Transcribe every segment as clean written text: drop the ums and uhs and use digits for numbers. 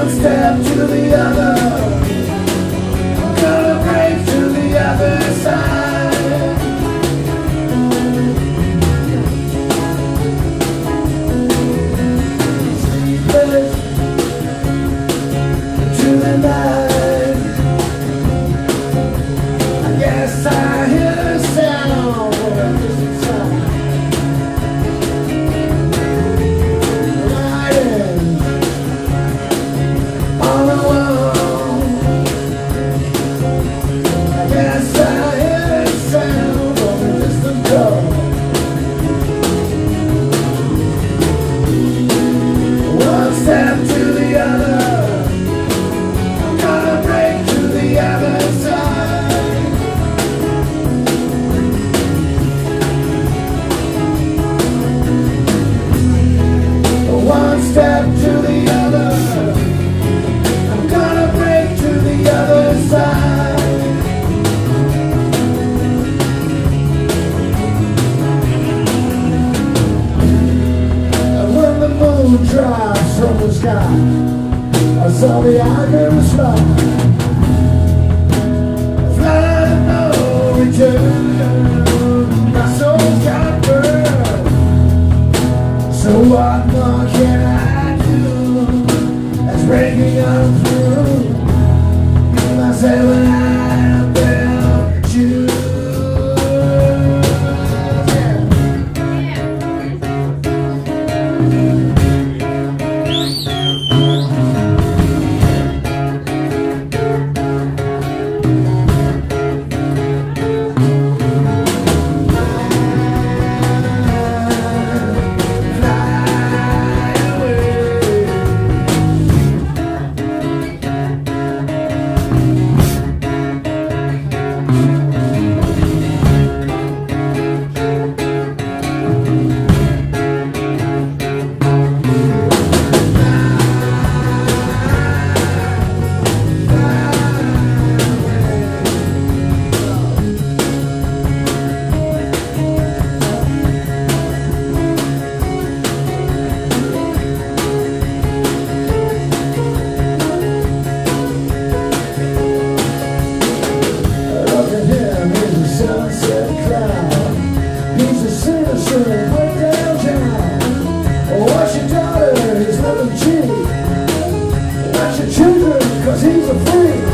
One step to the other, I'm gonna break to the other side. Sleepless to the night, I guess I hear the sound of a distant sound. Step to the other, I'm gonna break to the other side. One step to the other, I'm gonna break to the other side. And when the moon drops from the sky, I saw the ivory smile. Flying no return, my soul got burned. So what more can I do? That's breaking on through. Give myself an eye up there to choose. Sunset cloud, he's a citizen way downtown. Watch your daughter, he's living cheap. Watch your children, cause he's a freak.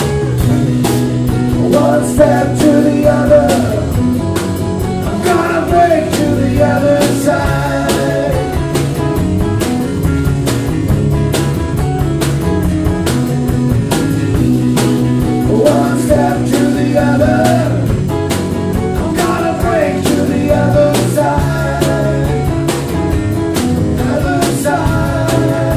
One step to the other, I'm gonna break to the other side. One step to the other, other side.